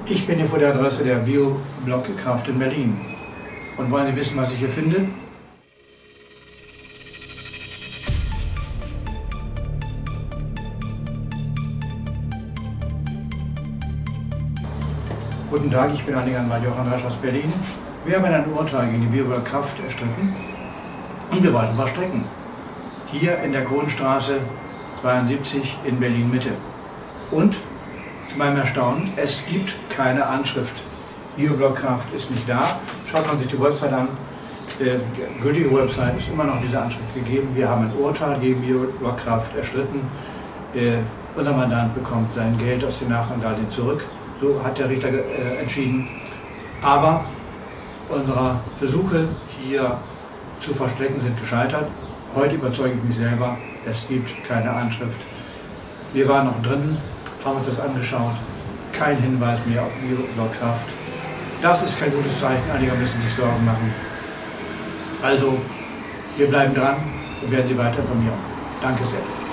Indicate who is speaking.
Speaker 1: Ich bin hier vor der Adresse der Bio-Block Kraft in Berlin. Und wollen Sie wissen, was ich hier finde? Guten Tag, ich bin Anhänger Johann Rasch aus Berlin. Wir haben ein Urteil gegen die Bio-Block Kraft erstritten und wir wollten was strecken. Hier in der Kronstraße 72 in Berlin-Mitte. Und zu meinem Erstaunen, es gibt keine Anschrift. Bio-Block Kraft ist nicht da. Schaut man sich die Website an. Die gültige Website ist immer noch diese Anschrift gegeben. Wir haben ein Urteil gegen Bio-Block Kraft erstritten. Unser Mandant bekommt sein Geld aus den Nachrangdarlehen zurück. So hat der Richter entschieden. Aber unsere Versuche hier zu verstecken sind gescheitert. Heute überzeuge ich mich selber, es gibt keine Anschrift. Wir waren noch drin, haben uns das angeschaut. Kein Hinweis mehr auf Bio-Block Kraft. Das ist kein gutes Zeichen, einige müssen sich Sorgen machen. Also, wir bleiben dran und werden Sie weiter informieren. Danke sehr.